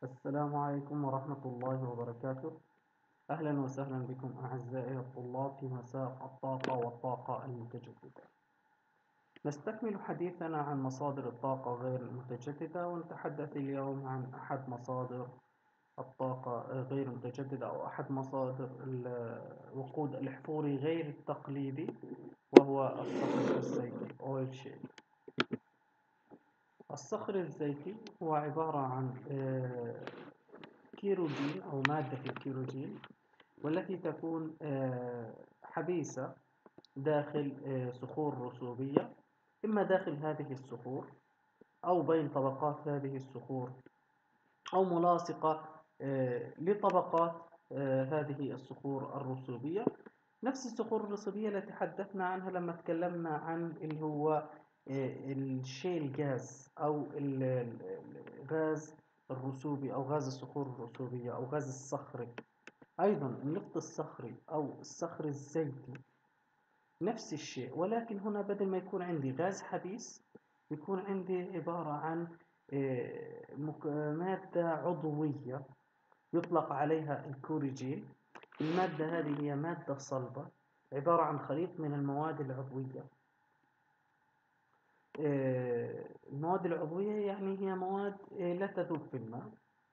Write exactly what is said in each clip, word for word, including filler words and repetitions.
السلام عليكم ورحمة الله وبركاته. أهلا وسهلا بكم أعزائي الطلاب في مساء الطاقة والطاقة المتجددة. نستكمل حديثنا عن مصادر الطاقة غير المتجددة، ونتحدث اليوم عن أحد مصادر الطاقة غير المتجددة أو أحد مصادر الوقود الأحفوري غير التقليدي، وهو الصخر الزيتي Oil Shale. الصخر الزيتي هو عبارة عن كيروجين أو مادة الكيروجين، والتي تكون حبيسة داخل صخور رسوبية، إما داخل هذه الصخور أو بين طبقات هذه الصخور، أو ملاصقة لطبقات هذه الصخور الرسوبية. نفس الصخور الرسوبية التي تحدثنا عنها لما تكلمنا عن اللي هو الشيل جاز أو الغاز الرسوبي أو غاز الصخور الرسوبية أو غاز الصخري. أيضا النفط الصخري أو الصخر الزيتي نفس الشيء، ولكن هنا بدل ما يكون عندي غاز حبيس يكون عندي عبارة عن مادة عضوية يطلق عليها الكوريجين. المادة هذه هي مادة صلبة عبارة عن خليط من المواد العضوية. المواد العضوية يعني هي مواد لا تذوب في الماء.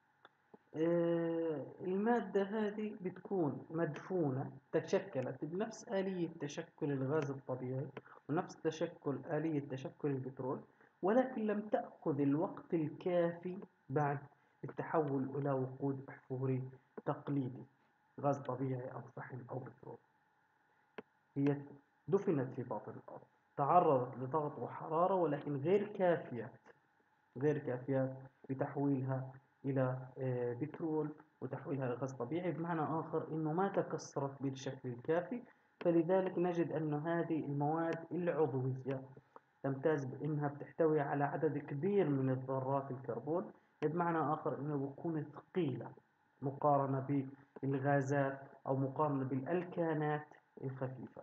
المادة هذه بتكون مدفونة، تشكلت بنفس آلية تشكل الغاز الطبيعي ونفس تشكل آلية تشكل البترول، ولكن لم تأخذ الوقت الكافي بعد التحول إلى وقود أحفوري تقليدي، غاز طبيعي أو فحم أو بترول. هي دفنت في باطن الأرض، تعرضت لضغط وحرارة، ولكن غير كافية غير كافية لتحويلها إلى بترول وتحويلها إلى غاز طبيعي. بمعنى آخر إنه ما تكسرت بالشكل الكافي، فلذلك نجد أن هذه المواد العضوية تمتاز بأنها بتحتوي على عدد كبير من الذرات الكربون، بمعنى آخر إنه بتكون ثقيلة مقارنة بالغازات أو مقارنة بالألكانات الخفيفة.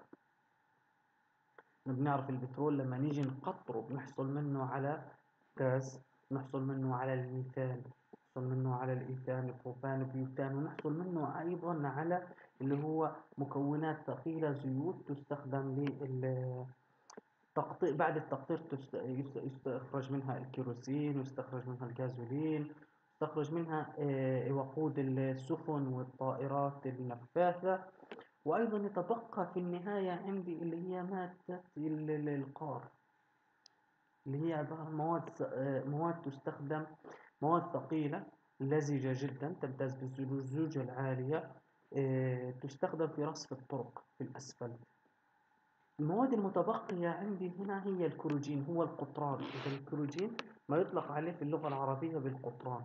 بنعرف البترول لما نيجي نقطره بنحصل منه على غاز، نحصل منه على الميثان، نحصل منه على الإيثان، البروبان، البيوتان، ونحصل منه أيضا على اللي هو مكونات ثقيلة، زيوت تستخدم للتقطير. بعد التقطير يستخرج منها الكيروسين، ويستخرج منها الغازولين، يستخرج منها وقود السفن والطائرات النفاثة. وأيضا يتبقى في النهاية عندي اللي هي مادة القار، اللي هي عبارة عن مواد مواد تستخدم، مواد ثقيلة لزجة جدا تمتاز بالزجاجة العالية، تستخدم في رصف الطرق في الأسفل. المواد المتبقية عندي هنا هي الكروجين، هو القطران. إذا الكروجين ما يطلق عليه في اللغة العربية بالقطران،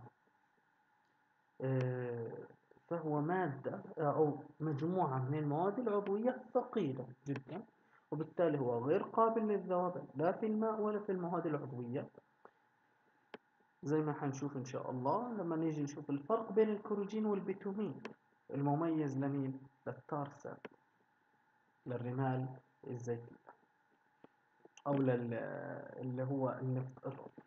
فهو مادة أو مجموعة من المواد العضوية ثقيلة جدا، وبالتالي هو غير قابل للذوبان لا في الماء ولا في المواد العضوية، زي ما حنشوف إن شاء الله لما نيجي نشوف الفرق بين الكروجين والبيتومين المميز لمين؟ للتار للرمال الزيتية، أو اللي هو النفط الرطب.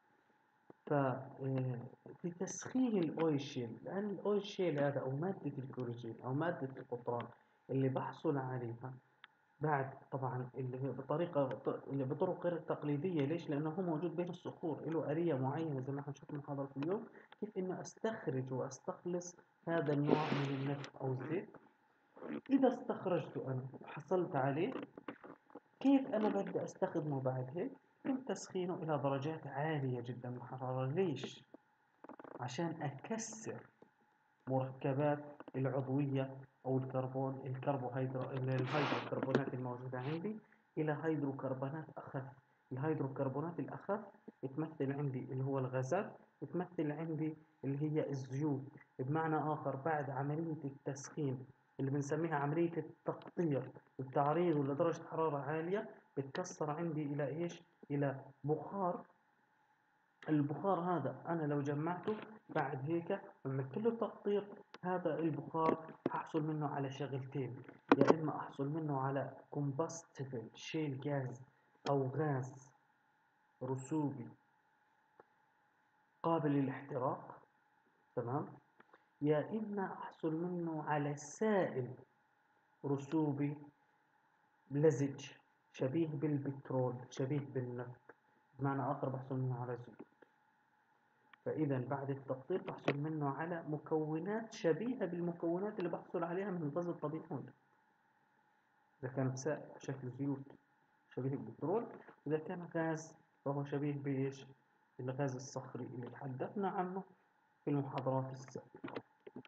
ففي تسخين الأويل شيل، لأن الأويل شيل هذا أو مادة الكروجين أو مادة القطران اللي بحصل عليها بعد طبعا اللي هي بطريقة اللي بطرق غير تقليدية. ليش؟ لأنه هو موجود بين الصخور، له آلية معينة زي ما حنشوف محاضرة اليوم كيف إنه أستخرج وأستخلص هذا النوع من النفط أو الزيت. إذا استخرجته أنا وحصلت عليه، كيف أنا بدي أستخدمه بعد هيك؟ يتم تسخينه إلى درجات عالية جدا من الحرارة. ليش؟ عشان أكسر مركبات العضوية أو الكربون الكربوهيدرات الهيدروكربونات الموجودة عندي إلى هيدروكربونات أخف. الهيدروكربونات الأخف تمثل عندي اللي هو الغازات، تمثل عندي اللي هي الزيوت. بمعنى آخر بعد عملية التسخين اللي بنسميها عملية التقطير، التعريض لدرجة حرارة عالية، بتكسر عندي إلى إيش؟ إلى بخار. البخار هذا أنا لو جمعته بعد هيك عملت له تقطير، هذا البخار أحصل منه على شغلتين: يا إما أحصل منه على combustible شيل غاز أو غاز رسوبي قابل للاحتراق، تمام، يا إما أحصل منه على سائل رسوبي لزج شبيه بالبترول، شبيه بالنفط، بمعنى آخر بحصل منه على زيوت. فإذا بعد التقطير بحصل منه على مكونات شبيهة بالمكونات اللي بحصل عليها من الغاز الطبيعي والنفط. إذا كان سائل شكل زيوت شبيه بالبترول، إذا كان غاز فهو شبيه بإيش؟ الغاز الصخري اللي تحدثنا عنه في المحاضرات السابقة.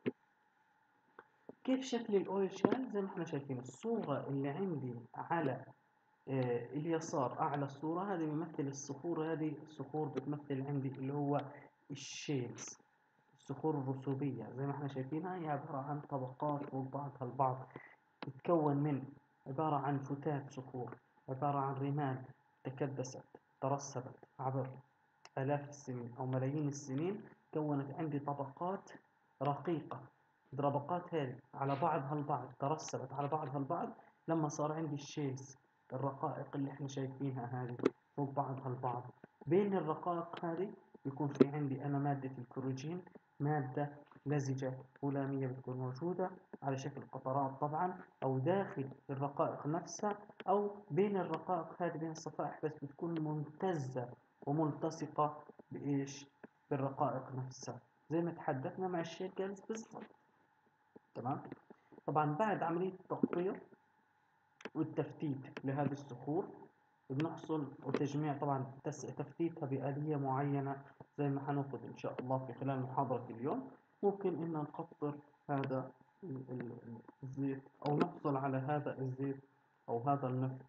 كيف شكل الأويل شال؟ زي ما احنا شايفين الصورة اللي عندي على آه اليسار، أعلى الصورة هذه بيمثل الصخور، هذه الصخور بتمثل عندي اللي هو الشيلز، الصخور الرسوبية. زي ما احنا شايفينها هي عبارة عن طبقات فوق بعضها البعض، تتكون من عبارة عن فتات صخور، عبارة عن رمال تكدست ترسبت عبر آلاف السنين أو ملايين السنين، كونت عندي طبقات رقيقة. الطبقات هذه على بعضها البعض ترسبت على بعضها البعض لما صار عندي الشيلز، الرقائق اللي احنا شايفينها هذه فوق بعضها البعض. بين الرقائق هذه بيكون في عندي أنا مادة الكروجين، مادة لزجة غلامية بتكون موجودة على شكل قطرات طبعا، أو داخل الرقائق نفسها، أو بين الرقائق هذه بين الصفائح، بس بتكون ممتزة وملتصقة بإيش؟ بالرقائق نفسها، زي ما تحدثنا مع الشيل جاز بالضبط. تمام. طبعا بعد عملية التقطير والتفتيت لهذه الصخور بنحصل، وتجميع طبعا تفتيتها بآلية معينة زي ما حناخد إن شاء الله في خلال محاضرة اليوم. ممكن إن نقطر هذا الزيت أو نحصل على هذا الزيت أو هذا النفط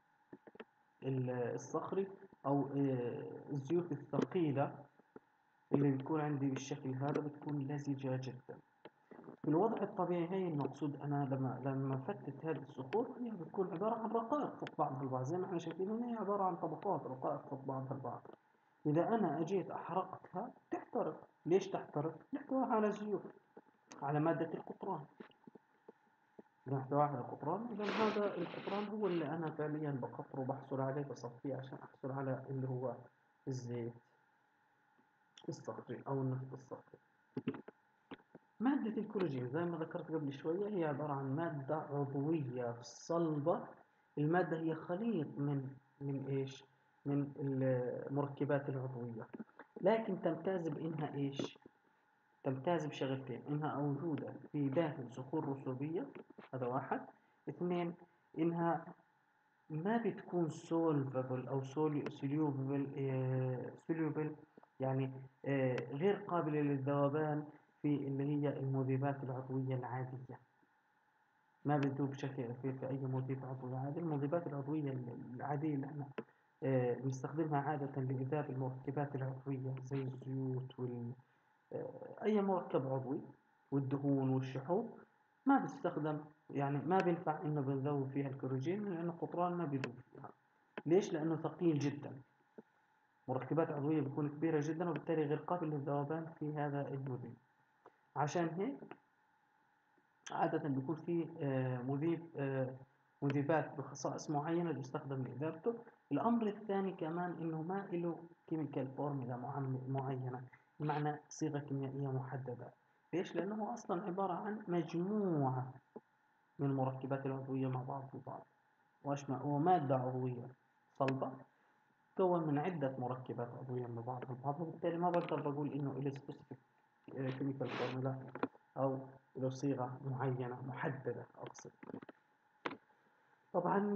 الصخري أو الزيوت الثقيلة اللي بتكون عندي بالشكل هذا، بتكون لزجة جدا. في الوضع الطبيعي هي المقصود أنا لما لما فتت هذه الصخور هي بتكون عبارة عن رقائق فوق بعضها البعض، زي ما احنا شايفين هنا هي عبارة عن طبقات رقائق فوق بعضها البعض. إذا أنا أجيت أحرقتها تحترق. ليش تحترق؟ لاحتواء على زيوت، على مادة القطران، لاحتواء على القطران. إذا هذا القطران هو اللي أنا فعليا بقطره وبحصل عليه، بصفيه عشان أحصل على اللي هو الزيت الصخري أو النفط الصخري. مادة الكولاجين زي ما ذكرت قبل شوية هي عبارة عن مادة عضوية صلبة. المادة هي خليط من من إيش؟ من المركبات العضوية، لكن تمتاز بإنها إيش؟ تمتاز بشغلتين: إنها موجودة في داخل صخور رسوبية، هذا واحد. اثنين، إنها ما بتكون سولفبل أو سوليوبل سوليوبل يعني آه غير قابلة للذوبان في اللي هي المذيبات العضوية العادية. ما بتذوب بشكل في, في أي مذيب عضوي عادي. المذيبات العضوية العادية اللي احنا آه بنستخدمها عادة لإذاب المركبات العضوية زي الزيوت وال آه أي مركب عضوي والدهون والشحوم، ما بتستخدم، يعني ما بينفع إنه بنذوب فيها الكلوروجين لأنه قطران ما بيذوب فيها. ليش؟ لأنه ثقيل جدا، مركبات عضوية بتكون كبيرة جدا وبالتالي غير قابل للذوبان في هذا المذيب. عشان هيك عادة بيكون في مذيب مذيبات بخصائص معينة بيستخدم لإذابته. الأمر الثاني كمان إنه ما له كيميكال فورمولا معينة، بمعنى صيغة كيميائية محددة. ليش؟ لأنه أصلا عبارة عن مجموعة من المركبات العضوية مع بعض البعض، ومادة عضوية صلبة تكون من عدة مركبات عضوية مع بعض البعض، وبالتالي ما بقدر بقول إنه إله سبيسيفيك كيميكال فورمولا أو له صيغة معينة محددة أقصد. طبعا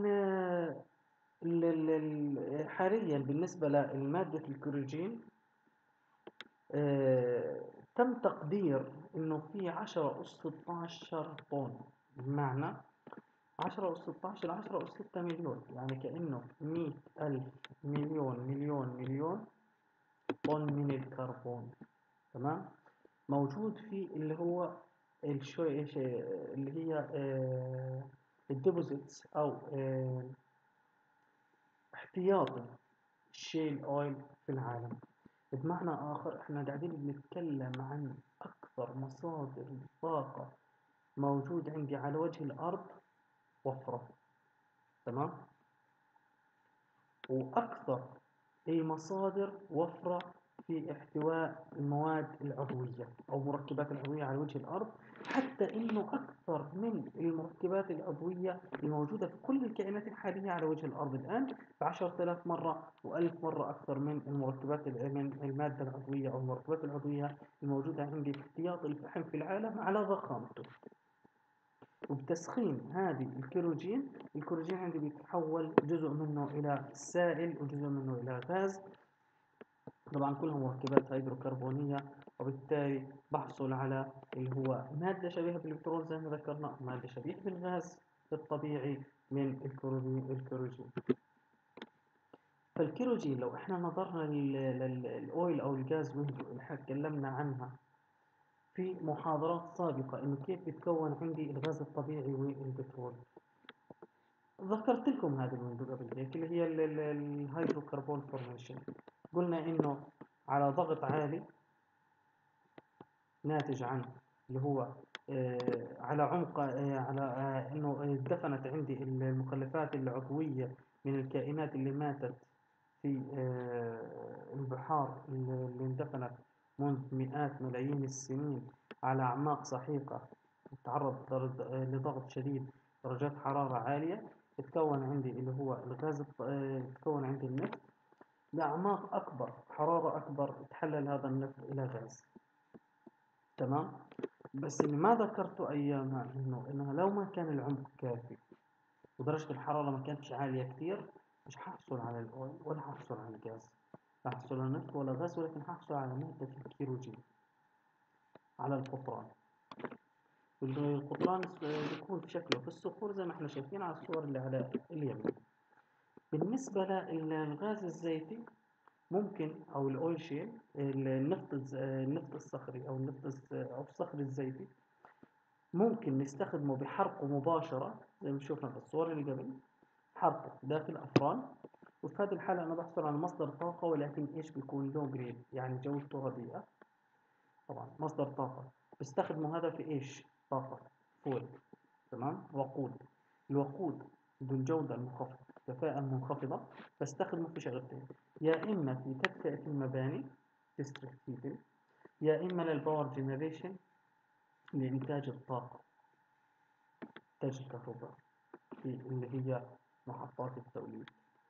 حاليا بالنسبة لمادة الكلوروجين تم تقدير إنه في عشرة أس ستة عشر طن، بمعنى عشرة أس ستة عشر عشرة أس ستة مليون، يعني كأنه مئة ألف مليون مليون مليون طن من الكربون. تمام. موجود في اللي هو الشوي اللي هي الديبوزيتس أو اه احتياطي الشيل أويل في العالم. بمعنى آخر احنا قاعدين بنتكلم عن أكثر مصادر الطاقة موجود عندي على وجه الأرض وفرة. تمام. وأكثر المصادر وفرة في احتواء المواد العضوية أو مركبات العضوية على وجه الأرض، حتى إنه أكثر من المركبات العضوية الموجودة في كل الكائنات الحالية على وجه الأرض الآن بعشرة آلاف مرة وألف مرة أكثر من المركبات من المادة العضوية أو المركبات العضوية الموجودة عندي في احتياط الفحم في العالم على ضخامته. وبتسخين هذه الكيروجين، الكيروجين عندي بيتحول جزء منه إلى سائل وجزء منه إلى غاز، طبعا كلها مركبات هيدروكربونية، وبالتالي بحصل على اللي هو مادة شبيهة بالبترول زي ما ذكرنا، مادة شبيهة بالغاز الطبيعي من الكيروجين. فالكيروجين لو احنا نظرنا للأويل أو الغاز ويندو اللي احنا اتكلمنا عنها في محاضرات سابقة إنه كيف بيتكون عندي الغاز الطبيعي والبترول، ذكرت لكم هذه الويندو قبل هيك اللي هي الهيدروكربون فورميشن. قلنا إنه على ضغط عالي ناتج عن اللي هو آه على عمق آه على آه إنه اندفنت عندي المخلفات العضوية من الكائنات اللي ماتت في آه البحار اللي اندفنت منذ مئات ملايين السنين على أعماق سحيقة، تعرض لضغط شديد، درجات حرارة عالية، تكون عندي اللي هو الغاز، تكون عندي النفط بأعماق أكبر، حرارة أكبر، تحلل هذا النفط إلى غاز. تمام. بس اللي ما ذكرته أيامها إنه إنها لو ما كان العمق كافي ودرجة الحرارة ما كانتش عالية كتير، مش هحصل على الأويل ولا هحصل على الغاز، لا هحصل على النفط ولا غاز، ولكن هحصل على مادة الكيروجين، على القطران. القطران بيكون في شكله في الصخور زي ما احنا شايفين على الصور اللي على اليمين. بالنسبة للغاز الزيتي ممكن أو الأويل شيل، النفط النفط الصخري أو النفط أو الصخر الزيتي ممكن نستخدمه بحرقه مباشرة زي ما شفنا في الصور اللي قبل، حرقه داخل أفران، وفي هذه الحالة أنا بحصل على مصدر طاقة، ولكن إيش بيكون لو جريد يعني جودته رديئة. طبعا مصدر طاقة بستخدمه هذا في إيش؟ طاقة فول. تمام. وقود، الوقود ذو الجودة المنخفضة كفاءة منخفضة بستخدمه في شغلتين، يا إما في تدفئة المباني district heating، يا إما للباور جنريشن لإنتاج الطاقة، إنتاج الكهرباء في اللي هي محطات التوليد.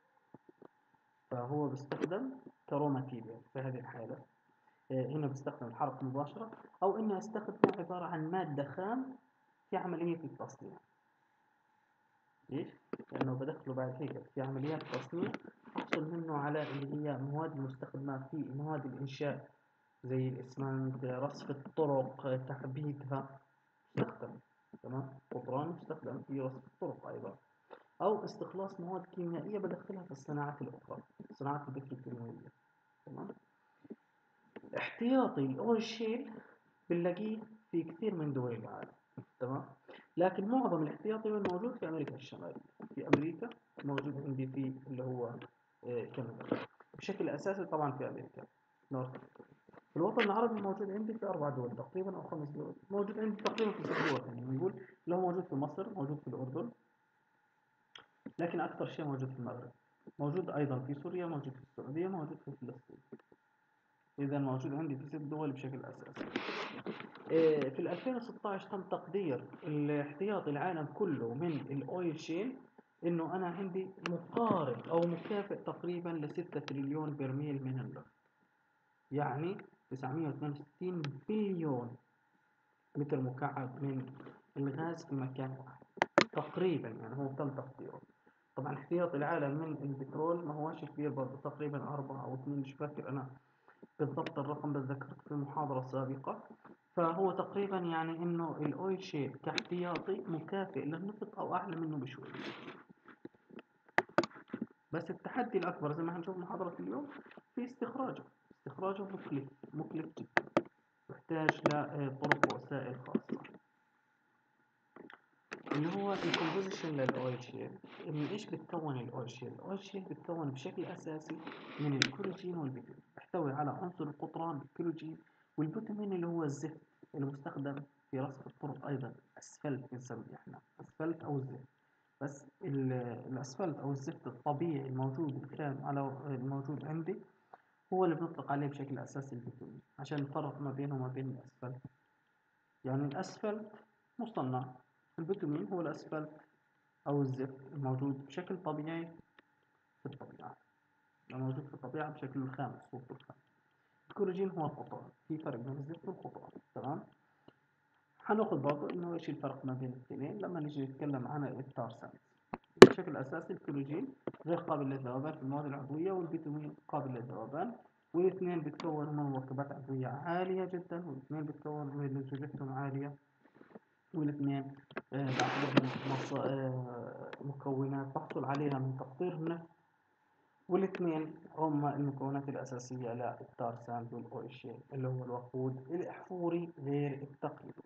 فهو بيستخدم كرو ماتيريال في هذه الحالة. هنا بستخدم الحرق مباشرة، أو إنه أستخدمه عبارة عن مادة خام في عملية التصنيع. ليش؟ لأنه بدخله بعد هيك في عمليات تصنيع أحصل منه على اللي هي مواد مستخدمة في مواد الإنشاء زي الإسمنت، رصف الطرق، تحبيتها، مستخدم. تمام. قطران مستخدم في رصف الطرق أيضا، أو استخلاص مواد كيميائية بدخلها في الصناعات الأخرى، الصناعات البتروكيماوية. تمام. احتياطي الأويل شيل بنلاقيه في كثير من دول العالم. تمام. لكن معظم الاحتياطي موجود في أمريكا الشمالية، في أمريكا موجود عندي في اللي هو كندا بشكل أساسي، طبعا في أمريكا نورث. في الوطن العربي موجود عندي في أربع دول تقريبا أو خمس دول، موجود عندي تقريبا في ست دول، يعني نقول له موجود في مصر، موجود في الأردن، لكن أكثر شيء موجود في المغرب، موجود أيضا في سوريا، موجود في السعودية، موجود في فلسطين. إذا موجود عندي في ست دول بشكل أساسي. في ألفين وستة عشر تم تقدير الاحتياطي العالم كله من الأويل شيل إنه أنا عندي مقارب أو مكافئ تقريبا لستة تريليون برميل من النفط، يعني تسعمئة واثنين وستين بليون متر مكعب من الغاز في مكان واحد تقريبا، يعني هو تم تقديره. طبعا احتياطي العالم من البترول ما هوش كبير برضه، تقريبا أربعة أو اثنين، مش فاكر أنا بالضبط الرقم بس ذكرت في محاضرة سابقة. فهو تقريبا يعني إنه الأويل شيل كاحتياطي مكافئ للنفط أو أعلى منه بشوي، بس التحدي الأكبر زي ما هنشوف محاضرة اليوم في استخراجه. استخراجه مكلف، مكلف جدا، يحتاج لطرق وسائل خاصة. اللي هو الكومبوزيشن للأويل شيل، من إيش بتكون الأويل شيل؟ الأويل شيل بتكون بشكل أساسي من الكيروجين والبيتومين، يحتوي على عنصر القطران الكيروجين، والبيتومين اللي هو الزفت المستخدم في رصف الطرق، أيضا أسفلت بنسميه إحنا، أسفلت أو الزفت. بس الأسفلت أو الزفت الطبيعي الموجود الخام على الموجود عندي هو اللي بنطلق عليه بشكل أساسي البيتومين، عشان نفرق ما بينه وما بين الأسفلت. يعني الأسفلت مصنع، البيتومين هو الأسفلت أو الزفت الموجود بشكل طبيعي في الطبيعة، موجود في الطبيعة بشكل خام، صورته الخام. الكولاجين هو القطران، في فرق بين الزفت والقطران. تمام. هناخد برضه إنه إيش الفرق ما بين الاثنين لما نيجي نتكلم عن التار ساينس. بشكل أساسي الكولاجين غير قابل للذوبان في المواد العضوية، والبيتومين قابل للذوبان، والاثنين بيتكونوا من مركبات عضوية عالية جدا، والاثنين بيتكونوا من نسبتهم عالية، والاثنين آه، بعتبرهم مص- آه، مكونات بحصل عليها من تقطير النفط، والاثنين هم المكونات الأساسية للتار ساند والأويل شيل اللي هو الوقود الأحفوري غير التقليدي.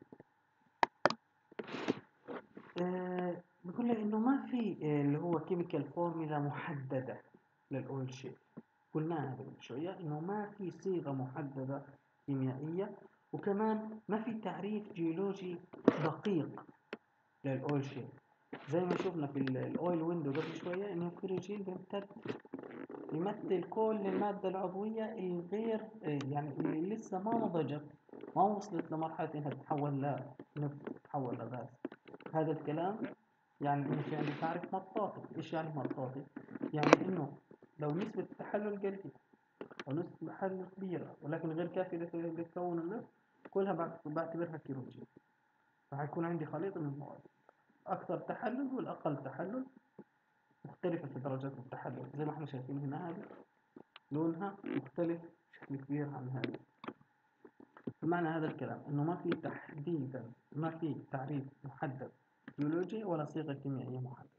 آه بقول لك إنه ما في آه اللي هو كيميكال فورميلا محددة للأويل شيل. قلناها قبل شوية إنه ما في صيغة محددة كيميائية، وكمان ما في تعريف جيولوجي دقيق للأويل شيل. زي ما شفنا في الأويل ويندو قبل شوية إنه الكوريجين بيمتد يمثل كل المادة العضوية الغير يعني اللي لسه ما نضجت، ما وصلت لمرحلة إنها تتحول لنفط، تتحول لغاز. هذا الكلام يعني إنه في عندي تعريف مطاطي. إيش يعني مطاطي؟ يعني إنه لو نسبة التحلل قليلة أو نسبة التحلل كبيرة ولكن غير كافية لتكون النفط، كلها بعتبرها كيروجين. فهيكون عندي خليط من المواد، أكثر تحلل والأقل تحلل، مختلفة في درجات التحلل. زي ما احنا شايفين هنا، هذه لونها مختلف بشكل كبير عن هذه. بمعنى هذا الكلام إنه ما في تحديدا، ما في تعريف محدد بيولوجي ولا صيغة كيميائية محددة.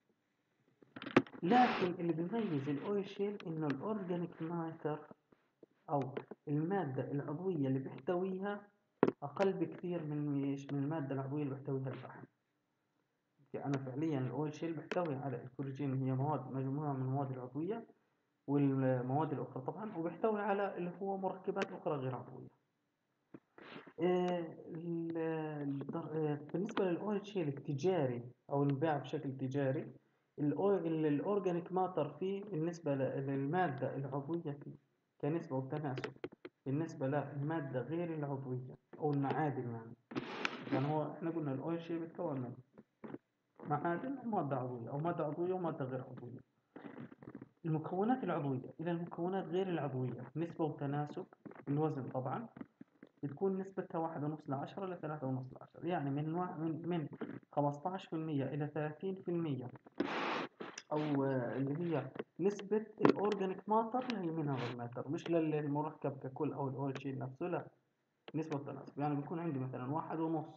لكن اللي بيميز الأويل شيل إنه الأورجانيك ماتر أو المادة العضوية اللي بيحتويها أقل بكثير من إيش؟ من المادة العضوية اللي بيحتويها الفحم. أنا فعليا الأويل شيل بيحتوي على الكولاجين، هي مواد مجموعة من المواد العضوية والمواد الأخرى طبعا، وبيحتوي على اللي هو مركبات أخرى غير عضوية. آه، بالنسبة للأويل شيل التجاري أو المباع بشكل تجاري، الأورجانيك ماتر فيه بالنسبة للمادة العضوية فيه كنسبة وتناسب بالنسبة للمادة غير العضوية أو المعادن. يعني يعني هو احنا قلنا الأويل شيل بيتكون من معادن ومادة عضوية أو مادة عضوية ومادة غير عضوية. المكونات العضوية إلى المكونات غير العضوية نسبة وتناسب الوزن طبعا بتكون نسبتها واحد ونص لعشرة لثلاثة ونص لعشرة، يعني من من من خمستاشر في المية إلى ثلاثين في المية، أو اللي هي نسبة الأورجانيك ماتر للمينرال ماتر، مش للمركب ككل أو الأويل شيل نفسه، لا، نسبة وتناسب. يعني بيكون عندي مثلا واحد ونص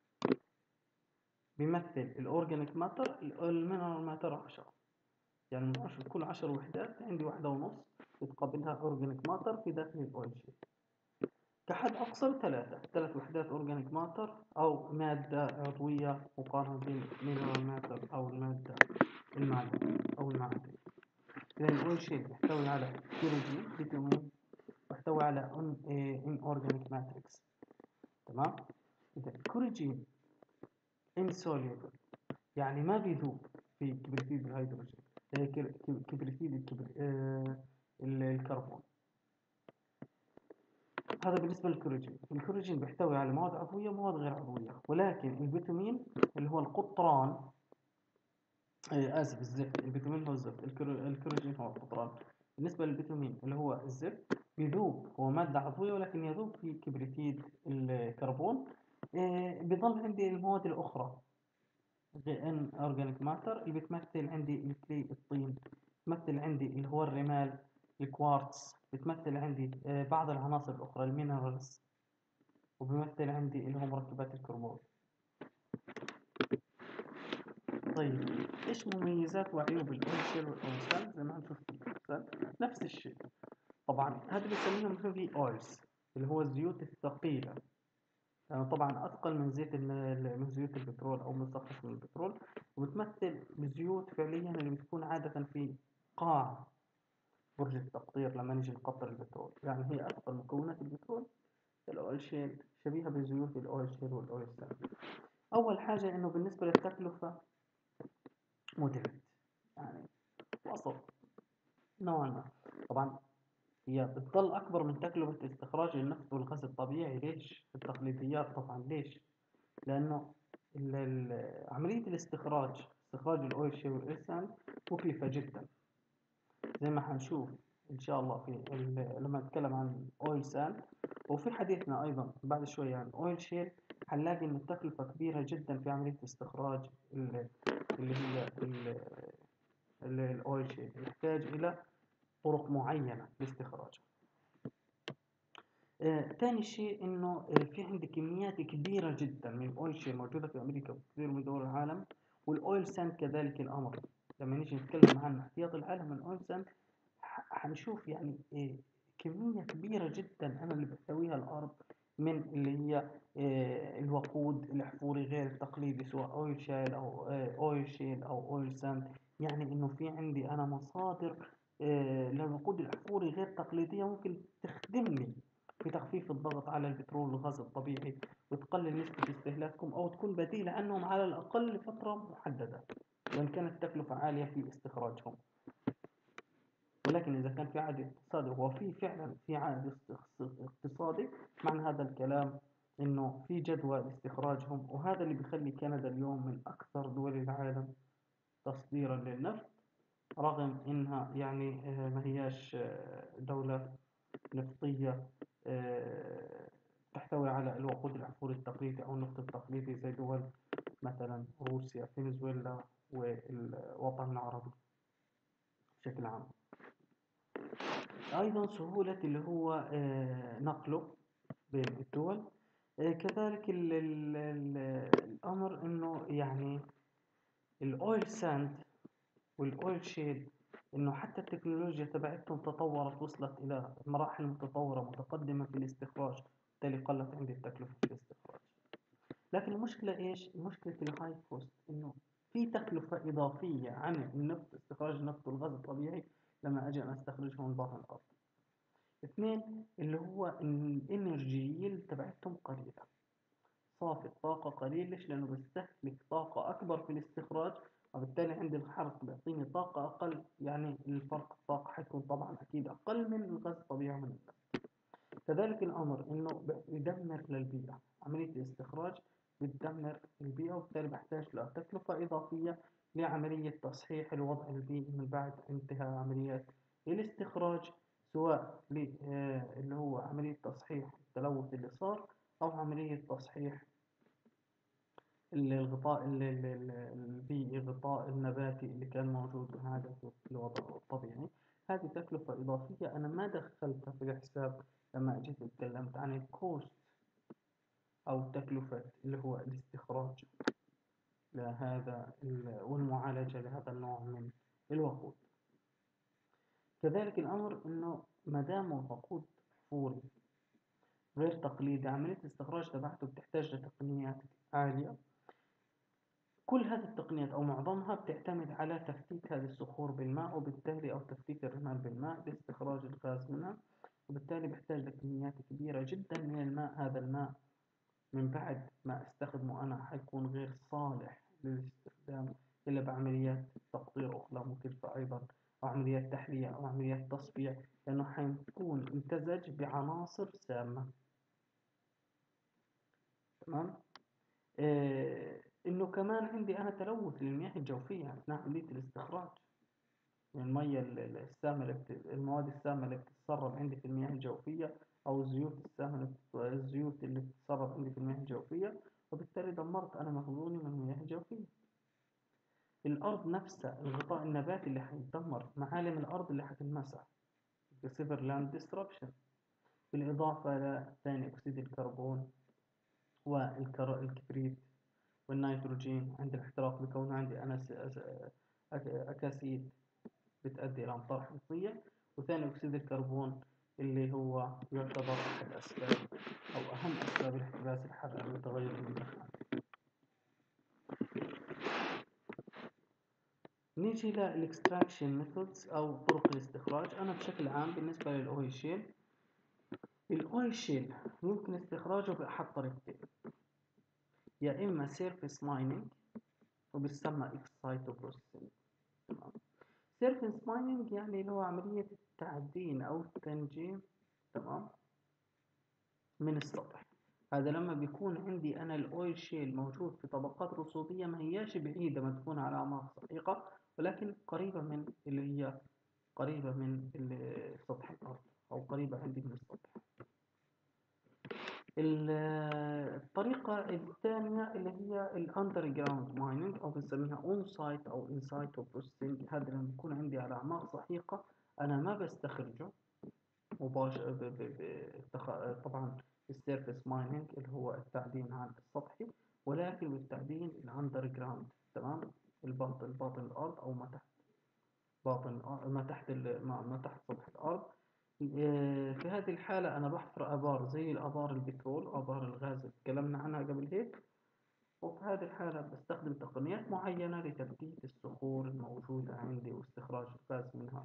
بيمثل الأورجانيك ماتر، المينرال ماتر عشرة، يعني من عشر كل عشر وحدات عندي واحدة ونص بتقابلها أورجانيك ماتر في داخل الأويل شيل. كحد أقصى ثلاثة ثلاث وحدات أورجانيك ماتر أو مادة عضوية مقارنة بالمينرال ماتر أو المادة المعدنية أو المعدنية. إذا الأول شيء يحتوي على كيروجين بيتومين، ويحتوي على إن أورجانيك ماتريكس. تمام. إذا الكيروجين insoluble يعني ما بيذوب في كبريتيد الهيدروجين، كبريتيد الكربون. هذا بالنسبة للكولاجين. الكولاجين بيحتوي على مواد عضوية ومواد غير عضوية، ولكن البيتومين اللي هو القطران، آه آسف الزفت، البيتومين هو الزفت، الكولاجين هو القطران. بالنسبة للبيتومين اللي هو الزفت بيذوب، هو مادة عضوية ولكن يذوب في كبريتيد الكربون. آه بيظل عندي المواد الأخرى ان اورجانيك ماتر اللي بتمثل عندي الكلي، الطين، بتمثل عندي اللي هو الرمال، الكوارتز، بتمثل عندي بعض العناصر الأخرى المينرالز، وبيمثل عندي اللي هو مركبات الكربون. طيب إيش مميزات وعيوب الأويل شيل والأويل؟ زي ما هنشوف في المثال نفس الشيء. طبعا هذا بنسميهم هيفي أويلز اللي هو الزيوت الثقيلة، يعني طبعا أثقل من زيت من زيوت البترول أو مستخلص من البترول، وبتمثل الزيوت فعليا اللي بتكون عادة في قاع برج التقطير لما نيجي نقطر البترول. يعني هي أثقل مكونات البترول الأويل شيل، شبيهة بزيوت الأويل شيل والأويل ساند. أول حاجة إنه بالنسبة للتكلفة مودريت، يعني وسط نوعا ما. طبعا هي بتظل أكبر من تكلفة استخراج النفط والغاز الطبيعي. ليش؟ التقليديات طبعا. ليش؟ لأنه ال- ال- عملية الاستخراج، استخراج الأويل شيل والإير ساند مكلفة جدا، زي ما حنشوف إن شاء الله في ال- لما نتكلم عن أويل ساند، وفي حديثنا أيضا بعد شوية عن أويل شيل، هنلاقي إن التكلفة كبيرة جدا في عملية استخراج ال- اللي هي ال- ال- الأويل شيل، يحتاج إلى طرق معينة لاستخراجه. آه، تاني شيء إنه آه، في عندي كميات كبيرة جدا من الأويل شيل موجودة في أمريكا وكثير من دول العالم، والأويل ساند كذلك الأمر. لما نيجي نتكلم عن احتياط العالم من الأويل ساند، ح- حنشوف يعني إيه كمية كبيرة جدا أنا اللي بحتويها الأرض من اللي هي إيه الوقود الأحفوري غير التقليدي، سواء أويل شيل أو إيه أويل شيل أو أويل ساند. يعني إنه في عندي أنا مصادر إيه للوقود الأحفوري غير تقليدية ممكن تخدمني في تخفيف الضغط على البترول والغاز الطبيعي، وتقلل نسبة استهلاكهم، أو تكون بديلة عنهم على الأقل لفترة محددة، وإن كانت التكلفة عالية في استخراجهم. ولكن إذا كان في عائد اقتصادي، وهو في فعلا في عائد اقتصادي، معنى هذا الكلام إنه في جدوى لاستخراجهم. وهذا اللي بيخلي كندا اليوم من أكثر دول العالم تصديرا للنفط، رغم إنها يعني آه، ما هياش آه، دولة نفطية آه، تحتوي على الوقود الأحفوري التقليدي أو النفط التقليدي زي دول مثلا روسيا، فنزويلا، والوطن العربي بشكل عام. أيضا سهولة اللي هو آه، نقله بين الدول. آه، كذلك ال ال ال الأمر إنه يعني الأويل ساند والأويل شيل، إنه حتى التكنولوجيا تبعتهم تطورت، وصلت إلى مراحل متطورة متقدمة في الاستخراج، بالتالي قلت عندي التكلفة في الاستخراج. لكن المشكلة إيش؟ مشكلة الهاي كوست، إنه في تكلفة إضافية عن النفط، استخراج النفط والغاز الطبيعي لما أجي أنا أستخرجه من باطن الأرض. اثنين، اللي هو إن الإنرجي ييلد تبعتهم قليلة، صافي الطاقة قليل. ليش؟ لأنه بيستهلك طاقة أكبر في الاستخراج، وبالتالي عندي الحرق بيعطيني طاقة أقل، يعني الفرق الطاقة حيكون طبعا أكيد أقل من الغاز الطبيعي ومن النفط. كذلك الأمر إنه بيدمر للبيئة، عملية الاستخراج بتدمر البيئة، وبالتالي بحتاج لتكلفة إضافية لعملية تصحيح الوضع البيئي من بعد انتهاء عمليات الاستخراج، سواء اللي هو عملية تصحيح التلوث اللي صار، أو عملية تصحيح الغطاء البيئي، الغطاء النباتي اللي كان موجود وعادة في الوضع الطبيعي. هذه تكلفة إضافية أنا ما دخلتها في الحساب لما جيت اتكلمت عن الكوست أو تكلفة اللي هو الاستخراج لهذا والمعالجة لهذا النوع من الوقود. كذلك الأمر إنه ما دام الوقود أحفوري غير تقليدي، عملية الاستخراج تبعته بتحتاج لتقنيات عالية. كل هذه التقنيات أو معظمها بتعتمد على تفتيت هذه الصخور بالماء، وبالتالي أو تفتيت الرمال بالماء لاستخراج الغاز منها، وبالتالي بحتاج لكميات كبيرة جدا من الماء. هذا الماء من بعد ما استخدمه أنا حيكون غير صالح للاستخدام إلا بعمليات تقطير أخرى مكلفة أيضا، أو عمليات تحلية أو عمليات تصفية، لأنه حيكون امتزج بعناصر سامة. تمام. آه إنه كمان عندي أنا تلوث للمياه الجوفية أثناء عملية الاستخراج من المية السامة اللي بت- المواد السامة اللي بتتسرب عندي في المياه الجوفية، أو الزيوت السامة اللي بت- الزيوت اللي بتتسرب عندي في المياه الجوفية، وبالتالي دمرت أنا مخزوني من المياه الجوفية. الأرض نفسها، الغطاء النباتي اللي حيتدمر، معالم الأرض اللي حتنمسح بسيفر لاند ديستربشن، بالإضافة لثاني أكسيد الكربون والكبريت والنيتروجين عند الاحتراق، بكون عندي أنا س- أس- أك- أكاسيد بتؤدي إلى أمطار حمضية، وثاني أكسيد الكربون اللي هو يعتبر أحد أسباب أو أهم أسباب الاحتباس الحراري وتغير المناخ. نيجي للإكستراكشن ميثودز أو طرق الاستخراج. أنا بشكل عام بالنسبة للأويل شيل، الأويل شيل يمكن استخراجه بأحد طريقتين، يا إما سيرفيس مايننج وبيسمى اكسايتو بروسيسنج. سيرفيس مايننج يعني اللي هو عملية التعدين أو التنجيم، تمام، من السطح. هذا لما بيكون عندي أنا الأويل شيل موجود في طبقات رسوبية ما هياش بعيدة ما تكون على أعماق دقيقة، ولكن قريبة من اللي هي قريبة من ال- سطح الأرض، أو قريبة عندي من السطح. ال- الطريقة الثانية اللي هي الأندر جراوند مايننج، أو بنسميها أون سايت أو إن سايتو بروسيسنج. هذا لما يكون عندي على أعماق سحيقة أنا ما بستخرجه مباشر ب... ب... ب... تخ- طبعا السيرفيس مايننج اللي هو التعدين عن السطحي، ولكن بالتعدين الأندر جراوند، تمام، الباطن باطن الأرض، أو ما تحت باطن الأرض- ما تحت ال... ما... ما تحت سطح الأرض. إيه، في هذه الحالة أنا بحفر آبار زي الآبار البترول، آبار الغاز اللي تكلمنا عنها قبل هيك. وفي هذه الحالة بستخدم تقنيات معينة لتبديد الصخور الموجودة عندي واستخراج الغاز منها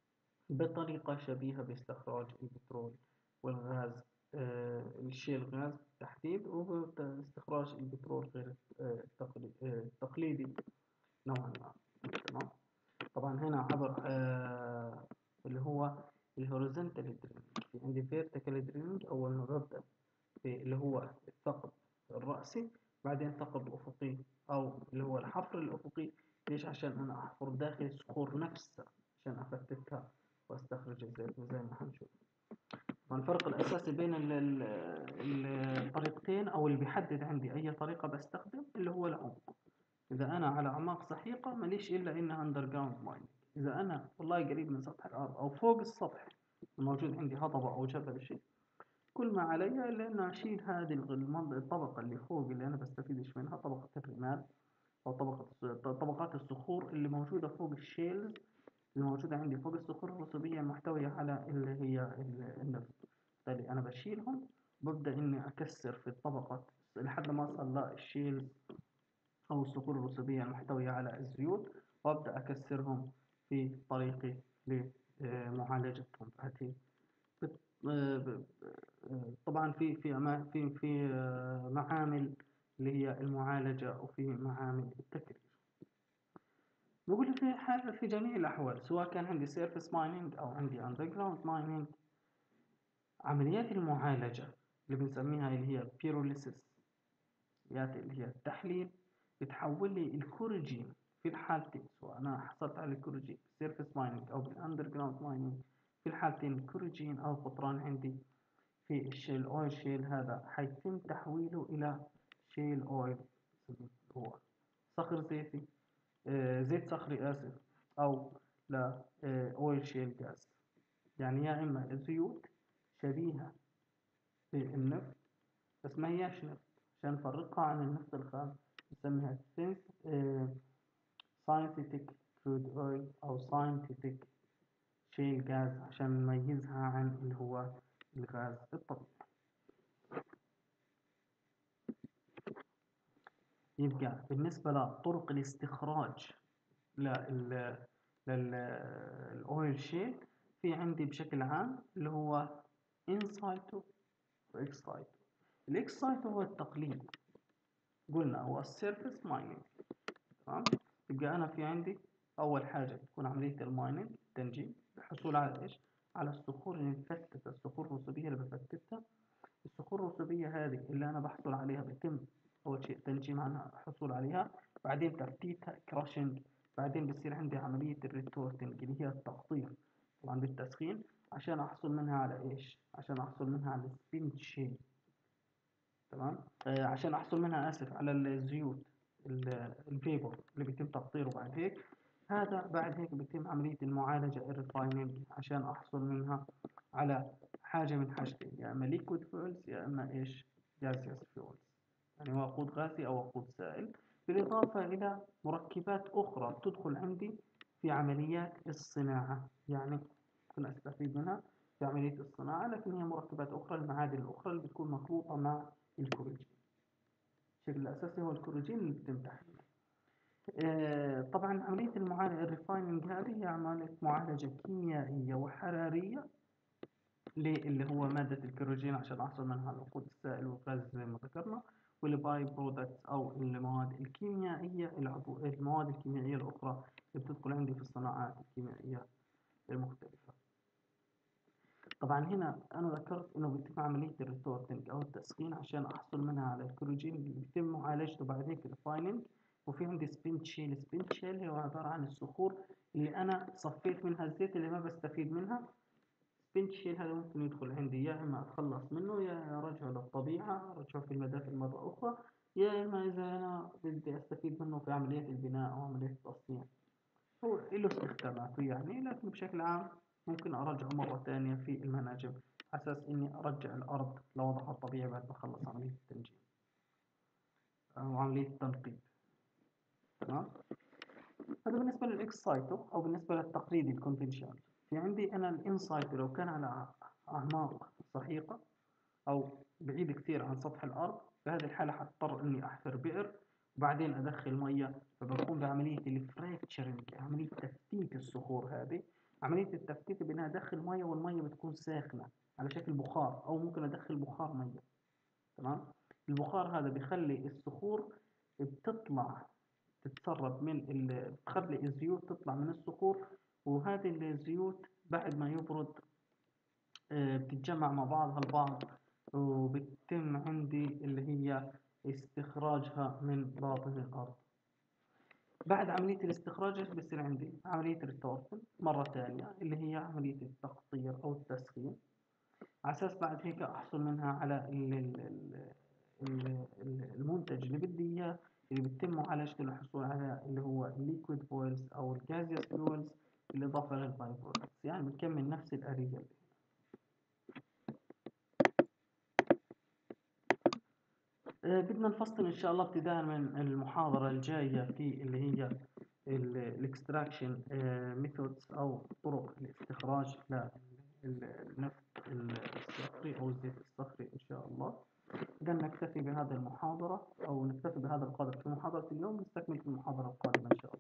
بطريقة شبيهة باستخراج البترول والغاز، آه، الشيل غاز بالتحديد، واستخراج البترول غير آه، التقلي- آه، التقليدي نوعا ما. تمام. طبعا هنا عبر آه، اللي هو الهوريزونتال درينج. في عندي فيرتيكال درينج، أول ما ببدأ في اللي هو الثقب الرأسي، بعدين ثقب أفقي أو اللي هو الحفر الأفقي. ليش؟ عشان أنا أحفر داخل الصخور نفسها عشان أفتتها وأستخرج الزيت زي ما حنشوف. والفرق الأساسي بين ال- ال- ال- الطريقتين، أو اللي بيحدد عندي أي طريقة بستخدم، اللي هو العمق. إذا أنا على أعماق سحيقة ماليش إلا إنها أندر جراوند ماين. إذا أنا والله قريب من سطح الأرض أو فوق السطح الموجود عندي هضبة أو جبل شيء، كل ما علي إلا إن أشيل هذه المنطقة الطبقة اللي فوق اللي أنا بستفيدش منها، طبقة الرمال أو طبقة طبقات الصخور اللي موجودة فوق الشيلز، اللي موجودة عندي فوق الصخور الرسوبية المحتوية على اللي هي ال- النفط. بالتالي أنا بشيلهم، ببدأ إني أكسر في الطبقة لحد ما أصل للشيلز أو الصخور الرسوبية المحتوية على الزيوت، وأبدأ أكسرهم في طريقي لمعالجتهم. هذه بت- آه، ب- آه، طبعا في في أما- في في آه، معامل اللي هي المعالجة، وفي معامل التكرير. بقول في حال في جميع الأحوال، سواء كان عندي سيرفيس مايننج أو عندي أندرجراوند مايننج، عمليات المعالجة اللي بنسميها اللي هي بيروليسيس، اللي هي التحليل، بتحول لي الكوريجين في الحالتين، سواء أنا حصلت على الكوريجين سيرفيس مايننج أو بالأندرجراوند مايننج. في الحالتين الكوريجين أو قطران عندي في الشيل أويل شيل هذا حيتم تحويله إلى شيل أويل، هو صخر زيتي، آه، زيت صخري آسف، أو لا آه، أويل شيل جاز. يعني يا إما زيوت شبيهة بالنفط بس ما هياش نفط، عشان نفرقها عن النفط الخام نسميها ساينثيتك كرود أويل أو ساينثيتك شيل جاز، عشان نميزها عن اللي هو الغاز الطبيعي. يبقى بالنسبة لطرق الاستخراج لل للأويل شيل، في عندي بشكل عام اللي هو انسايتو واكسايتو. الاكسايتو هو التقليد، قلنا هو السيرفيس مايننج. تمام. يبقى أنا في عندي أول حاجة تكون عملية المايننج التنجيم، الحصول على إيش؟ على الصخور المفتتة، الصخور الرسوبية اللي بفتتها. الصخور الرسوبية هذه اللي أنا بحصل عليها بيتم أول شيء تنجيم عنها، الحصول عليها، بعدين تفتيتها كراشنج، بعدين بصير عندي عملية الريتورتنج اللي هي التقطير طبعا بالتسخين، عشان أحصل منها على إيش؟ عشان أحصل منها على السبنت شيل. تمام. آه عشان أحصل منها آسف على الزيوت، ال- الفيبر اللي بيتم تقطيره بعد هيك. هذا بعد هيك بيتم عملية المعالجة الريفايننج عشان أحصل منها على حاجة من حاجتين، يا إما ليكويد فيولز يا إما إيش؟ gaseous fuels، يعني وقود غازي أو وقود سائل، بالإضافة إلى مركبات أخرى تدخل عندي في عمليات الصناعة، يعني ممكن أستفيد منها في عملية الصناعة، لكن هي مركبات أخرى، المعادن الأخرى اللي بتكون مخلوطة مع الكولاجين. الشكل الأساسي هو الكولاجين اللي بيتم تحليله. آه، طبعا عملية المعالجة الريفايننج هذه هي عملية معالجة كيميائية وحرارية اللي هو مادة الكيروجين عشان أحصل منها الوقود السائل والغاز زي ما ذكرنا، والباي برودكتس أو المواد الكيميائية العضو المواد الكيميائية الأخرى اللي بتدخل عندي في الصناعات الكيميائية المختلفة. طبعا هنا أنا ذكرت إنه بيتم عملية الريتورتنج أو التسخين عشان أحصل منها على الكولاجين اللي بيتم معالجته بعد هيك الفايننج. وفي عندي سبين شيل. سبين شيل هو عبارة عن الصخور اللي أنا صفيت منها الزيت اللي ما بستفيد منها. سبين شيل هذا ممكن يدخل عندي يا إما أتخلص منه يا أرجعه للطبيعة، أرجعه في المدافن مرة أخرى، يا إما إذا أنا بدي أستفيد منه في عملية البناء أو عملية التصنيع. هو له استخداماته يعني، لكن بشكل عام ممكن أرجعه مرة ثانية في المناجم على أساس إني أرجع الأرض لوضعها الطبيعي بعد ما أخلص عملية التنجيم أو عملية التنقيب. تمام. هذا بالنسبة للإكسايتو أو بالنسبة للتقليدي الكونفنشال. في عندي أنا الإنسايتو لو كان على أعماق سحيقة أو بعيد كثير عن سطح الأرض، في هذه الحالة حضطر إني أحفر بئر وبعدين أدخل مية، فبقوم بعملية الفريكتشرنج، عملية تفتيت الصخور هذه. عملية التفتيت بإني أدخل مية والمية بتكون ساخنة على شكل بخار، أو ممكن أدخل بخار مية. تمام. البخار هذا بيخلي الصخور بتطلع تتسرب من ال... بتخلي الزيوت تطلع من الصخور، وهذه الزيوت بعد ما يبرد آه، بتتجمع مع بعضها البعض، وبتتم عندي اللي هي استخراجها من باطن الأرض. بعد عملية الاستخراج إيش بصير عندي؟ عملية الريتورشن مرة ثانية اللي هي عملية التقطير أو التسخين، على أساس بعد هيك أحصل منها على ال- ال- ال- ال- ال- المنتج اللي بدي إياه، اللي بيتم معالجته للحصول على اللي هو الليكويد فويلز أو الجازيوس فويلز، بالإضافة للباي برودكتس. يعني بنكمل نفس الآلية. آه، بدنا نفصل إن شاء الله ابتداء من المحاضرة الجاية في اللي هي الاكستراكشن ميثودز أو طرق الاستخراج للنفط الصخري أو الزيت الصخري إن شاء الله. إذا نكتفي بهذه المحاضرة أو نكتفي بهذا القدر في محاضرة اليوم، نستكمل في المحاضرة القادمة إن شاء الله.